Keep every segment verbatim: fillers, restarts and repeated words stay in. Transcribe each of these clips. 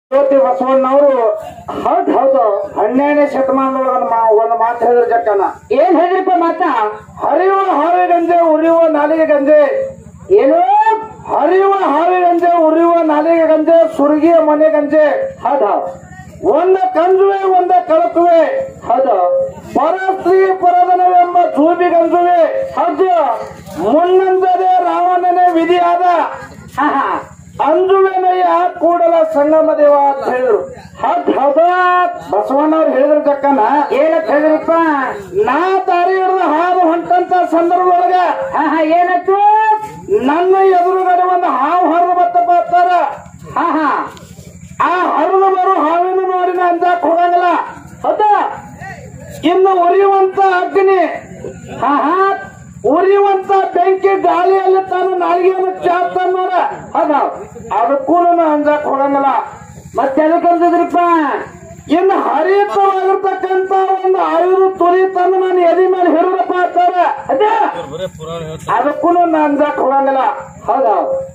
ಜ್ಯೋತಿ ಬಸವಣ್ಣವರು ಹೌದ್ ಹೌದು ಹನ್ನೆರಡನೇ ಶತಮಾನದೊಳಗ ಒಂದು ಮಾತು ಹೇಳಿದ್ರು ಜಕ್ಕನ. ಏನ್ ಹೇಳಿರಪ್ಪ ಮಾತ? ಹರಿಯುವ ಹಾವಿ ಗಂಜೆ ಉರಿಯುವ ನಾಲಿಗೆ ಗಂಜೆ. ಏನು? ಹರಿಯುವ ಹಾವಿ ಗಂಜೆ ಉರಿಯುವ ನಾಲಿಗೆ ಗಂಜೆ ಸುರ್ಗಿಯ ಮನೆ ಗಂಜೆ. ಹೌದು. ಒಂದ ಕಂಜುವೆ ಒಂದ ಕಳಕುವೆ. ಹೌದು. ಪರಸ್ತ್ರೀ ಪರದನವೆಂಬ ಚೂಬಿ ಗಂಜುವೆ. ಹೌದು. ಮುನ್ನಂದರೆ ರಾವಣನೇ ವಿಧಿಯಾದ ಹಾ ಹಾ ಅಂಜುವೆನಯ್ಯ ಕೂಡಲ ಸಂಗಮ ದೇವ ಅಂತ ಹೇಳಿದ್ರು. ಹೌದ್ ಹೌದ. ಬಸವಣ್ಣವ್ರು ಹೇಳಿದ್ರು ಜಕ್ಕನ. ಏನಂತ ಹೇಳಿರಪ್ಪ? ನಾ ದಾರಿ ಹಿಡಿದು ಹಾದು ಹೊಂಟಂತ ಸಂದರ್ಭದೊಳಗ ಹಾ ಹಾ ಏನಾಯ್ತು? ನನ್ನ ಎದುರುಗಡೆ ಒಂದು ಹಾವು ಹರಿದು ಬತ್ತಪ್ಪ ಅಂತಾರ. ಹಾ ಹಾ ಆ ಹರಿದು ಬರೋ ಹಾವಿನ ನೋಡಿನ ಅಂಜಾಕ್ ಹೋಗಂಗಿಲ್ಲ. ಹೌದಾ? ಇನ್ನು ಉರಿಯುವಂತ ಅಗ್ನಿ, ಹಾ ಹಾ ಉರಿಯುವಂತ ಬೆಂಕಿ ಗಾಳಿಯಲ್ಲಿ ತಾನು ನಾಲಿಗೆಯನ್ನು ಚಾಪ್ತಾನ ನೋಡ. ಹೌದ. ಅದಕ್ಕೂ ಅಂಜಾಕ್ ಹೋಗಂಗಿಲ್ಲ. ಮತ್ತೆ ಅದಕ್ಕೆ ಅಂಜದ್ರಿಪ್ಪ? ಇನ್ನು ಹರಿತವಾಗಿರ್ತಕ್ಕಂತ ಒಂದು ಆಯುಧ ತುರಿ ತಂದು ನಾನು ಎದಿ ಮೇಲೆ ಹಿಡಿದಪ್ಪ ಅಂತಾರ. ಅದೇ ಅದಕ್ಕೂ ನಾನು ಅಂಜಾಕ್ ಹೋಗಂಗಿಲ್ಲ. ಹೌದ.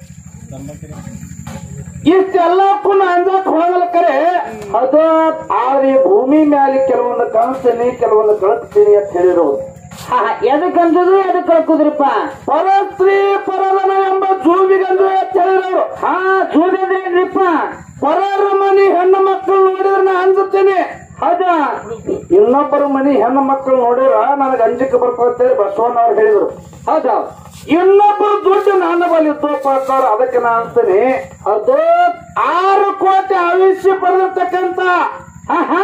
ಇಷ್ಟೆಲ್ಲಕ್ಕೂ ಅಂಜಾಕ್ ಹೋಗಲ್ಲ ಕರೆ. ಹೌದು. ಆದ್ರೆ ಭೂಮಿ ಮ್ಯಾಲೆ ಕೆಲವೊಂದು ಕಳಿಸ್ತೀನಿ ಕೆಲವೊಂದು ಕಳಿಸ್ತೀನಿ ಅಂತ ಹೇಳಿರೋದು. ಹಾ ಹಾ ಎದಕ್ ಅಂಜದು ಎದಕ್ ಕಳ್ಕುದ್ರಿಪ್ಪ? ಪರಸ್ತ್ರೀ ಪರದನ ಎಂಬ ಜೂಬಿಗಂದು ಅಂತ ಹೇಳಿರೋರು. ಹಾ ಜೂಬಿ ಅಂದ್ರೆ ಏನ್ರಿಪ್ಪ? ಪರರ ಮನಿ ಹೆಣ್ಣು ಮಕ್ಕಳು ನೋಡಿದ್ರೆ ನಾ ಅಂಜುತ್ತೇನೆ. ಹೌದಾ? ಇನ್ನೊಬ್ಬರ ಮನಿ ಹೆಣ್ಣು ಮಕ್ಕಳು ನೋಡಿದ್ರ ನನಗೆ ಅಂಜಿಕೆ ಬರ್ಕೊಳ್ತೇವೆ ಬಸವಣ್ಣವ್ರು ಹೇಳಿದ್ರು. ಹೌದಾ? ಇನ್ನೊಬ್ಬರು ದುಡ್ಡು ನನ್ನ ಬಳಿ ತೋಪಾಡ್ತಾರ ಅದಕ್ಕೆ ನಾ ಅಂತೀನಿ. ಹೌದು. ಆರು ಕೋಟಿ ಆಯುಷ್ಯ ಪಡೆದಿರ್ತಕ್ಕಂತ ಹಾ ಹಾ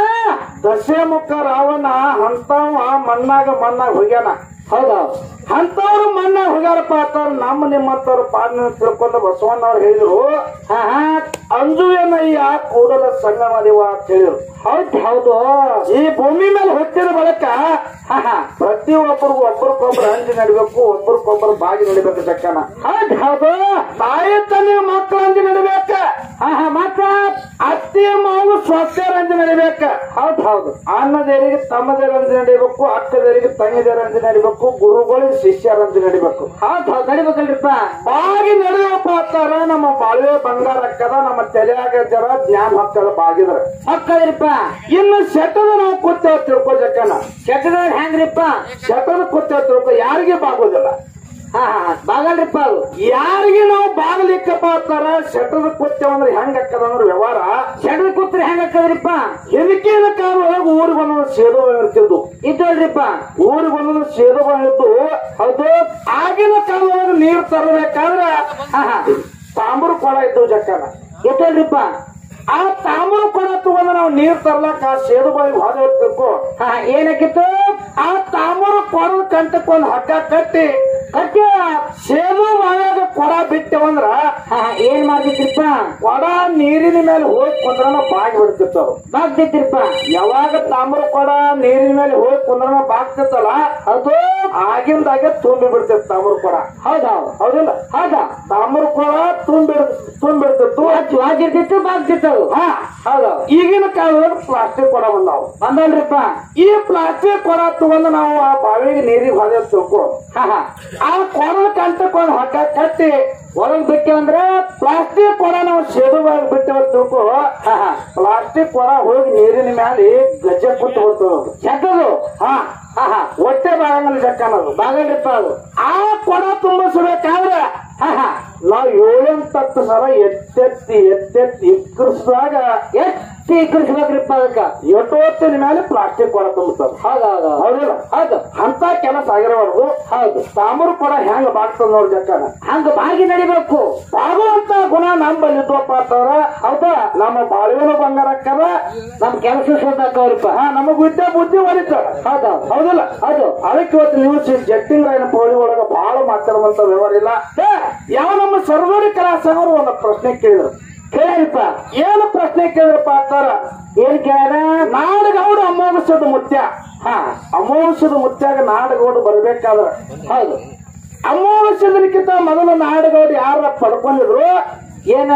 ದಶಮುಖ ರಾವಣ ಅಂತವ ಮಣ್ಣಾಗ ಮಣ್ಣಾಗ ಹೋಗ್ಯಾನ. ಹೌದಾ? ಅಂತವ್ರು ಮಣ್ಣಾಗ ಹೋಗ್ಯಾರಪ್ಪ ಅಂತಾರ. ನಮ್ಮ ನಿಮ್ಮಂತವ್ರು ಪಾಲನೆ ತಿಳ್ಕೊಂಡು ಬಸವಣ್ಣವ್ರು ಹೇಳಿದ್ರು. ಹಾ ಹಾ ಅಂಜುವೆನಯ್ಯ ಕೂಡಲ ಸಂಗಮ ದೇವ ಅಂತ ಹೇಳಿದ್ರು. ಹೌದ್ ಹೌದು. ಈ ಭೂಮಿ ಮೇಲೆ ಹುಟ್ಟಿದ ಬಳಕ ಹಾ ಹಾ ಪ್ರತಿಯೊಬ್ಬರಿಗೂ ಒಬ್ಬರಿಗೊಬ್ಬರು ಅಂಜಿ ನಡಿಬೇಕು, ಒಬ್ಬರಿಗೊಬ್ಬರು ಬಾಗಿ ನಡಿಬೇಕು ಜಕ್ಕನ. ಹೌದ್ ಹೌದು. ತಾಯಿ ತಂದೆ ಮಕ್ಕಳು ಅಂಜಿ ನಡಿಬೇಕ. ಹಾ ಹಾ ಮತ್ತ ಅತ್ತಿ ಮಾವು ಸ್ವಸ್ಥರ ಅಂಜಿ ನಡಿಬೇಕ. ಹೌದ್ ಹೌದು. ಅಣ್ಣದೇರಿಗೆ ತಮ್ಮದೇರ ಅಂಜಿ ನಡಿಬೇಕು, ಅಕ್ಕದೇರಿಗೆ ತಂಗಿದೇರ ಅಂಜಿ ನಡಿಬೇಕು, ಗುರುಗಳಿಗೆ ಶಿಷ್ಯರ ಅಂಜಿ ನಡಿಬೇಕು. ಹೌದ್ ಹೌದ್ ನಡಿಬೇಕಲ್ರಿಪ್ಪ. ಬಾಗಿ ನಡೆಯಪ್ಪ ಅಂತಾರ. ನಮ್ಮ ಬಾಳ್ವೆ ಬಂಗಾರ ಅಕ್ಕದ, ನಮ್ಮ ತಲೆಯಾಗ ಜರ ಜ್ಞಾನ ಹಕ್ಕದ ಬಾಗಿದ್ರ ಮಕ್ಕಳ್ರಿಪ್ಪ. ಇನ್ನು ಶೆಟ್ಟದ ನಾವು ಕೂತೇವ ತಿಳ್ಕೊ ಜಕ್ಕನ. ಶೆಟ್ಟದ ಹೆಂಗ್ರಿಪ್ಪ? ಶೆಟ್ಟದ ಕೂತೇವ ತಿಳ್ಕೊ ಯಾರಿಗೆ ಬಾಗೋದಿಲ್ಲ. ಹಾ ಹಾ ಬಾಗಲ್ರಿಪ್ಪ ಅದು. ಯಾರಿಗೆ ನಾವು ಬಾಗಲಿಕ್ಕಪ್ಪ ಅಂತಾರ. ಶೆಟ್ಟದ ಕೂತೇವಂದ್ರೆ ಹೆಂಗ ಅಕ್ಕದ ಅಂದ್ರೆ ವ್ಯವಹಾರ. ಶೆಟ್ಟದ ಕೂತ್ರೆ ಹೆಂಗ ಹಾಕದ್ರಿಪ್ಪ? ಹಿರಿಕಿನ ಕಾಲದೊಳಗೆ ಊರಿಗೆ ಬಂದ ಸೇದು ಇರ್ತಿದ್ದು ಇದ್ದಲ್ರಿಪ್ಪ. ಊರಿಗೆ ಬಂದ ಸೇದು ಇದ್ದು. ಹೌದು. ಆಗಿನ ಕಾಲದೊಳಗೆ ನೀರು ತರಬೇಕಾದ್ರೆ ಹಾ ಹಾ ತಾಮ್ರ ಕೊಡ ಇದ್ದವು ಜಕ್ಕನ. ಇದ್ದಲ್ರಿಪ್ಪ. ಆ ತಾಮ್ರ ಕೊಡ ತಗೊಂಡು ನಾವು ನೀರ್ ತರ್ಲಕ್ಕ ಆ ಸೇದು ಬಾಯಿ ಹೋದ ಇರ್ಬೇಕು. ಹಾ ಏನಕ್ಕಿತ್ತು? ಆ ತಾಮ್ರ ಕೊಡದ ಕಂಟಕ್ಕೊಂದು ಹಗ್ಗ ಕಟ್ಟಿ ಕಟ್ಟಿ ಸೇದು ಬಾಯಾಗ ಕೊಡ ಬಿಟ್ಟೆವಂದ್ರ ಹಾ ಏನ್ ಮಾಡ್ತಿದ್ರಿಪ್ಪ? ಕೊಡ ನೀರಿನ ಮೇಲೆ ಹೋಗಿ ಕುಂದ್ರನ ಬಾಗಿ ಬಿಡ್ತಿರ್ತಾವ. ಬಾಗ್ತಿದ್ರಿಪ್ಪ. ಯಾವಾಗ ತಾಮ್ರ ಕೊಡ ನೀರಿನ ಮೇಲೆ ಹೋಗಿ ಕುಂದ್ರನ ಬಾಗ್ತಿರ್ತಲ್ಲ ಅದು ಆಗಿಂದಾಗೆ ತುಂಬಿ ಬಿಡ್ತಿತ್ತು ತಾಮ್ರ ಕೊಡ. ಹೌದಾ? ಹೌದಿಲ್ಲ? ಹೌದಾ? ತಾಮ್ರ ಕೊಡ ತುಂಬಿ ತುಂಬಿಡ್ತಿತ್ತು, ಬಾಗ್ತಿರ್ತಿತ್ತು ಬಾಗ್ತಿತ್ತು. ಹಾ ಹೌದು. ಈಗಿನ ಕಾಲದಲ್ಲಿ ಪ್ಲಾಸ್ಟಿಕ್ ಕೊಡ ಬಂದಾವು. ಬಂದಲ್ರಿಪ್ಪ. ಈ ಪ್ಲಾಸ್ಟಿಕ್ ಕೊಡ ತಗೊಂಡು ನಾವು ಆ ಬಾವಿಗೆ ನೀರಿಗೆ ಹೊದೆ ತಿಳ್ಕೊ. ಹಾ ಹಾ ಆ ಕೊಡದ ಕಂಟಕ್ಕೊಂದು ಹಗ್ಗ ಕಟ್ಟಿ ಹೊರಗ್ ಬಿಟ್ಟೇವಂದ್ರ ಪ್ಲಾಸ್ಟಿಕ್ ಕೊಡ ನಾವು ಸೇದು ಬಾಗಿ ಬಿಟ್ಟೇವ ತಿಳ್ಕೊ. ಹಾ ಹಾ ಪ್ಲಾಸ್ಟಿಕ್ ಕೊಡ ಹೋಗಿ ನೀರಿನ ಮ್ಯಾಲೆ ಗಜ್ಜೆ ಕುಂತು ಬರ್ತದ. ಚೆಕ್ಕದು. ಹಾ ಹಾ ಹಾ ಹೊಟ್ಟೆ ಬಾಗಂಗಿಲ್ಲ ಜಕ್ಕನದು. ಬಾಗಲ್ರಿಪ್ಪ ಅದು. ಆ ಕೊಡ ತುಂಬಿಸ್ಬೇಕಾದ್ರೆ ಹಾ ಹಾ ನಾವು ಏಳೆಂಟು ಹತ್ತು ಸಲ ಎತ್ತೆತ್ತಿ ಎತ್ತೆತ್ತಿ ಇಕ್ಕರಿಸಿದಾಗ ಎತ್ತಿ ಇಕ್ಕರಿಸ್ಬೇಕ್ರಿಪ್ಪ ಅದಕ್ಕ. ಎಷ್ಟೊತ್ತಿನ ಮೇಲೆ ಪ್ಲಾಸ್ಟಿಕ್ ಕೊಡ ತುಂಬುತ್ತದ. ಹೌದೌದು. ಹೌದಿಲ್ಲ? ಹೌದು. ಅಂತ ಕೆಲಸ ಆಗಿರಬಾರ್ದು. ಹೌದು. ತಾಮ್ರ ಕೊಡ ಹೆಂಗ ಬಾಗ್ತದ ನೋಡಿ ಜಕ್ಕನ. ಹಂಗ ಬಾಗಿ ನಡಿಬೇಕು. ಬಾಗುವಂತ ಗುಣ ನಮ್ಮಲ್ಲಿ ಇದ್ವಪ್ಪ ಅಂತವ್ರ. ಹೌದಾ? ನಮ್ಮ ಬಾಳುವೆನ ಬಂಗಾರ ಅಕ್ಕದ, ನಮ್ ಕೆಲಸ ಸೋದಾಕವ್ರಿಪ್ಪ. ಹಾ ನಮಗ್ ವಿದ್ಯೆ ಬುದ್ಧಿ ಹೊಲಿತಾರ. ಹೌದಾ? ಹೌದಿಲ್ಲ? ಹೌದು. ಅದಕ್ಕೆ ಇವತ್ತು ನ್ಯೂಸ್ ಜಟ್ಟಿಂಗ್ ರಾಯನ ಪೋಳಿ ಒಳಗ ಬಹಳ ಮಾತಾಡುವಂತ ವ್ಯವಹಾರ ಇಲ್ಲ. ಯಾವ ನಮ್ಮ ಸರ್ವೋಡಿ ಕಲಾಸಂಗರು ಒಂದು ಪ್ರಶ್ನೆ ಕೇಳಿದ್ರು. ಕೇಳಿಪ್ಪ. ಏನು ಪ್ರಶ್ನೆ ಕೇಳಿದ್ರಪ್ಪ ಅಂತಾರ. ಏನ್ ಕೇಳ? ನಾಡಗೌಡ ಅಮೋಘಸದ ಮುತ್ಯ. ಹಾ ಅಮೋಘಸದ ಮುತ್ಯಾಗ ನಾಡಗೌಡ ಬರ್ಬೇಕಾದ್ರ ಹೌದು ಅಮೋಘಸದಕ್ಕಿಂತ ಮೊದಲು ನಾಡಗೌಡ ಯಾರ ಪಡ್ಕೊಂಡಿದ್ರು? ಏನ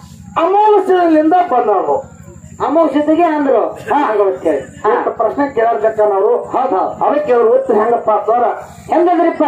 ಅಮೋಘಸದಿಂದ ಬಂದವರು. ಅಮೋಘತೆಗೆ ಅಂದ್ರು. ಹಾ ಹಂಗ ಪ್ರಶ್ನೆ ಕೇಳಕ್ಕನವರು. ಹೌದು. ಅದಕ್ಕೆ ಅವ್ರ ಉತ್ತರ ಹೆಂಗಪ್ಪ ಅಂತಾರ. ಹೆಂಗದ್ರಿಪ್ಪ?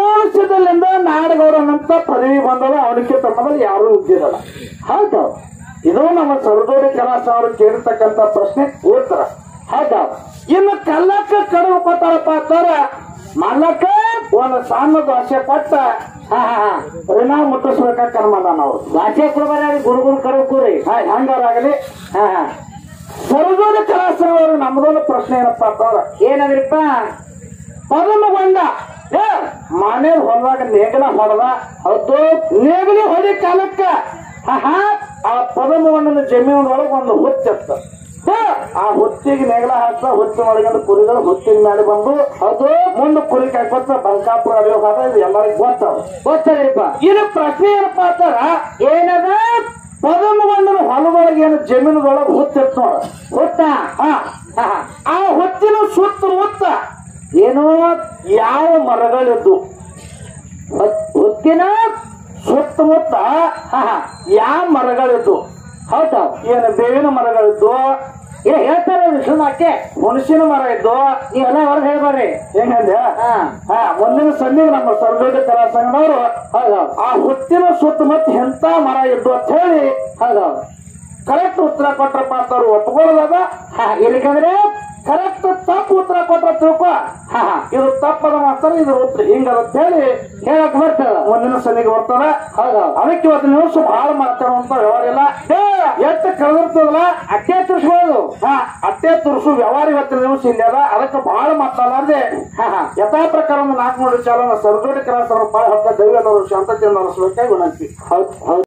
ಅಮೋಘದಿಂದ ನಾಡಗೌಡನಂತ ಪದವಿ ಬಂದವ. ಅವನಕ್ಕಿಂತ ಮೊದಲು ಯಾರು ಇದ್ದಿರಲ್ಲ. ಹೌದು. ಇದು ನಮ್ಮ ಸರ್ದೋಡಿ ಕಲಾಸ ಅವರು ಕೇಳಿರ್ತಕ್ಕಂತ ಪ್ರಶ್ನೆ ಉತ್ತರ. ಹೌದಾ? ಇನ್ನು ಕಲ್ಲಕ್ಕ ಕಡುವು ಕೊಟ್ಟಾರಪ್ಪ ಅಂತಾರ ಮಲ್ಲಕ್ಕ ಒಂದು ಸಣ್ಣ ದೋಸೆ ಕೊಟ್ಟ ಹಾ ಹಾ ಹಾ ಪರಿಣಾಮ ಮುಟ್ಟಿಸ್ಬೇಕ ಕರ್ಮದ ನಾವು ಭಾಷೆ ಕೊಡ್ಬಾರ ಗುರು ಗುರು ಕರು ಕೂರಿ. ಹೆಂಗಾರಾಗಲಿ ಹಾ ಹಾ ಸರ್ದೋಡಿ ಕಲಾಸ ಅವರು ನಮ್ದೊಂದು ಪ್ರಶ್ನೆ ಏನಪ್ಪಾ ಅಂತಂದ್ರ ಏನಂದ್ರಿಪ್ಪ? ಪದಮಗೊಂಡ ಏ ಮನೆ ಹೊಲದಾಗ ನೇಗಲ ಹೊಡೆದ. ಹೌದು, ನೇಗಲಿ ಹೊಡಿ ಕಾಲಕ್ಕ ಹಾ ಆ ಪದಮಗೊಂಡನ ಜಮೀನೊಳಗೆ ಒಂದು ಹುಚ್ಚಿತ್ತ. ಆ ಹುತ್ತಿಗೆ ನೇಗಲ ಹಾಕ್ತ ಹುಚ್ಚು ಮಾಡಿಕೊಂಡು ಕುರಿಗಳು ಹುತ್ತಿನ ಮೇಲೆ ಬಂದು ಅದು ಮುಂದೆ ಕುರಿ ಕಾಯ್ಕೊತ ಬಂಕಾಪುರ ಅಡಿಯೋ ಹೋದ. ಇದು ಎಲ್ಲರಿಗೂ ಗೊತ್ತಾವ ಗೊತ್ತದ್ರಿಪ್ಪ. ಇದು ಪ್ರಶ್ನೆ ಏನಪ್ಪಾ ಅಂತಾರ ಏನದ? ಪದಮಗೊಂಡನ ಹೊಲದೊಳಗೆ ಏನು ಜಮೀನದೊಳಗೆ ಹುತ್ತಿರ್ತ ನೋಡ ಹುತ್ತ. ಹಾ ಹಾ ಹಾ ಆ ಹುತ್ತಿನ ಸುತ್ತ ಮುತ್ತ ಏನು ಯಾವ ಮರಗಳಿದ್ದು ಹುತ್ತಿನ ಸುತ್ತಮುತ್ತ ಹಾ ಹಾ ಯಾವ ಮರಗಳಿದ್ದು? ಹೌದಾ? ಏನು ಬೇವಿನ ಮರಗಳಿದ್ದು, ಏ ಹೇಳ್ತಾರ ಸುಮ್ಮಕ್ಕೆ ಹುಣಸಿನ ಮರ ಇದ್ದು. ನೀವೆಲ್ಲ ಹೊರಗೆ ಹೇಳ್ಬಾರ್ರಿ. ಹೆಂಗಂದ್ರೆ ಹಾ ಹಾ ಮುಂದಿನ ಸಂಧಿಗೆ ನಮ್ಮ ಸರ್ದೋಡಿ ಕಲಾ ಸಂಘದವರು ಹೌದೌದು ಆ ಹುತ್ತಿನ ಸುತ್ತಮುತ್ತ ಎಂತ ಮರ ಇದ್ದು ಅಂತ ಹೇಳಿ ಹೌದೌದು ಕರೆಕ್ಟ್ ಉತ್ತರ ಕೊಟ್ರಪ್ಪ ಅಂತವ್ರು ಒಪ್ಕೊಳ್ಳೋದಾಗ ಹಾ ಇಲ್ಲಿಕಂದ್ರೆ ಕರೆಕ್ಟ್ ತಪ್ಪು ಉತ್ತರ ಕೊಟ್ರ ತಿಳ್ಕೊ. ಹಾ ಹಾ ಇದು ತಪ್ಪದ ಮಾಸ್ತರ, ಇದ್ರ ಉತ್ತರ ಹಿಂಗದ ಅಂತ ಹೇಳಿ ಹೇಳಕ್ ಬರ್ತದ. ಮುಂದಿನ ಸಂಧಿಗೆ ಬರ್ತದ. ಹೌದೌದು ಅದಕ್ಕೆ ಇವತ್ತು ನ್ಯೂಸ್ ಬಹಳ ಮಾತಾಡುವಂತ ವ್ಯವಹಾರ ಇಲ್ಲ. ಎಷ್ಟು ಕಳೆದಿರ್ತದಲ್ಲ ಅಟ್ಟೆ ತುರ್ಸ್ಬೋದು. ಹಾ ಅಟ್ಟೆ ತುರ್ಸು ವ್ಯವಹಾರ ಇವತ್ತಿನ ನ್ಯೂಸ್ ಇಲ್ಲಿ ಅದ. ಅದಕ್ಕೆ ಬಹಳ ಮಾತಾಡಲಾರ್ದೆ ಹಾ ಹಾ ಯಥಾ ಪ್ರಕಾರ ಒಂದು ನಾಲ್ಕು ನೋಡಿ ಚಾಲನ ಸರ್ದೋಡಿ ಕಲಾ ಸರ್ ಪಾಳ ಹತ್ತ ದೈವ ಶಾಂತತೆಯನ್ನು ನಡೆಸಬೇಕಾಗಿ ವಿನಂತಿ. ಹೌದು ಹೌದು